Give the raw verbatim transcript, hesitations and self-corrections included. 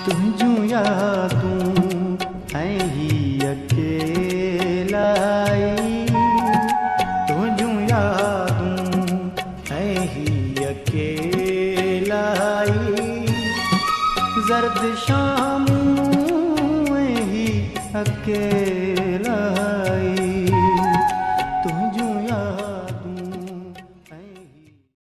तुझू यादूं ऐं ही अकेलाई, तुझू यादूं ऐं ही अकेलाई, ज़र्द शामूं ऐं ही अकेलाई।